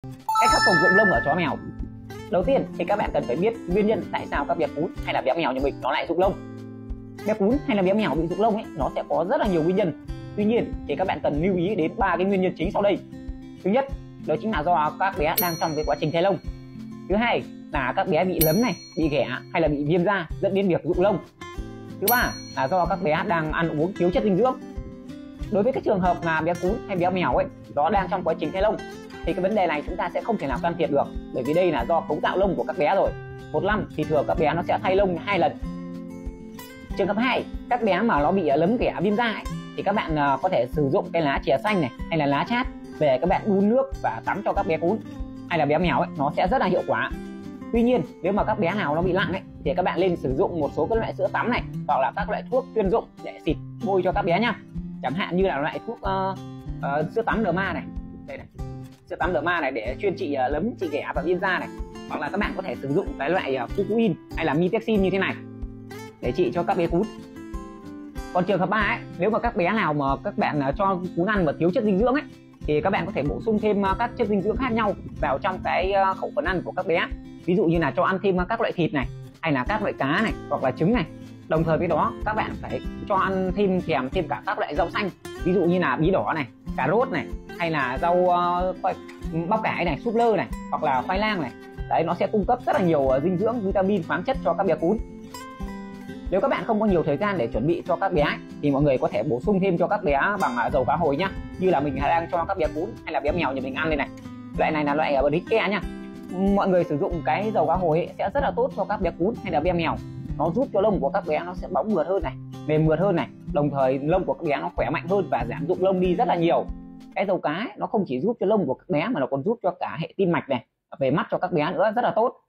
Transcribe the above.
Cách khắc phục rụng lông ở chó mèo. Đầu tiên thì các bạn cần phải biết nguyên nhân tại sao các bé cún hay là bé mèo nhà mình nó lại rụng lông. Bé cún hay là bé mèo bị rụng lông ấy, nó sẽ có rất là nhiều nguyên nhân. Tuy nhiên thì các bạn cần lưu ý đến 3 cái nguyên nhân chính sau đây. Thứ nhất, đó chính là do các bé đang trong cái quá trình thay lông. Thứ hai là các bé bị lấm này, bị ghẻ hay là bị viêm da dẫn đến việc rụng lông. Thứ ba là do các bé đang ăn uống thiếu chất dinh dưỡng. Đối với cái trường hợp mà bé cún hay bé mèo ấy nó đang trong quá trình thay lông thì cái vấn đề này chúng ta sẽ không thể nào can thiệp được, bởi vì đây là do cấu tạo lông của các bé rồi. Một năm thì thường các bé nó sẽ thay lông 2 lần. Trường hợp 2, các bé mà nó bị lấm ghẻ viêm da ấy, thì các bạn có thể sử dụng cái lá chè xanh này hay là lá chát về các bạn đun nước và tắm cho các bé cún hay là bé mèo ấy, nó sẽ rất là hiệu quả. Tuy nhiên nếu mà các bé nào nó bị nặng ấy thì các bạn nên sử dụng một số các loại sữa tắm này hoặc là các loại thuốc chuyên dụng để xịt bôi cho các bé nhá. Chẳng hạn như là loại thuốc sữa tắm Derma này, đây này, sữa tắm Derma này để chuyên trị lấm, trị ghẻ và viêm da này, hoặc là các bạn có thể sử dụng cái loại Fukuin hay là Mitexin như thế này để trị cho các bé cún. Còn trường hợp 3 ấy, nếu mà các bé nào mà các bạn cho cún ăn mà thiếu chất dinh dưỡng ấy thì các bạn có thể bổ sung thêm các chất dinh dưỡng khác nhau vào trong cái khẩu phần ăn của các bé. Ví dụ như là cho ăn thêm các loại thịt này hay là các loại cá này hoặc là trứng này. Đồng thời với đó các bạn phải cho ăn thêm kèm thêm cả các loại rau xanh, ví dụ như là bí đỏ này, cà rốt này hay là rau bắp cải này, súp lơ này hoặc là khoai lang này. Đấy, nó sẽ cung cấp rất là nhiều dinh dưỡng, vitamin, khoáng chất cho các bé cún. Nếu các bạn không có nhiều thời gian để chuẩn bị cho các bé thì mọi người có thể bổ sung thêm cho các bé bằng dầu cá hồi nhá, như là mình đang cho các bé cún hay là bé mèo nhà mình ăn đây này. Loại này là loại Brique nhá. Mọi người sử dụng cái dầu cá hồi ấy sẽ rất là tốt cho các bé cún hay là bé mèo. Nó giúp cho lông của các bé nó sẽ bóng mượt hơn này, mềm mượt hơn này, đồng thời lông của các bé nó khỏe mạnh hơn và giảm rụng lông đi rất là nhiều. Cái dầu cá ấy, nó không chỉ giúp cho lông của các bé mà nó còn giúp cho cả hệ tim mạch này, về mắt cho các bé nữa, rất là tốt.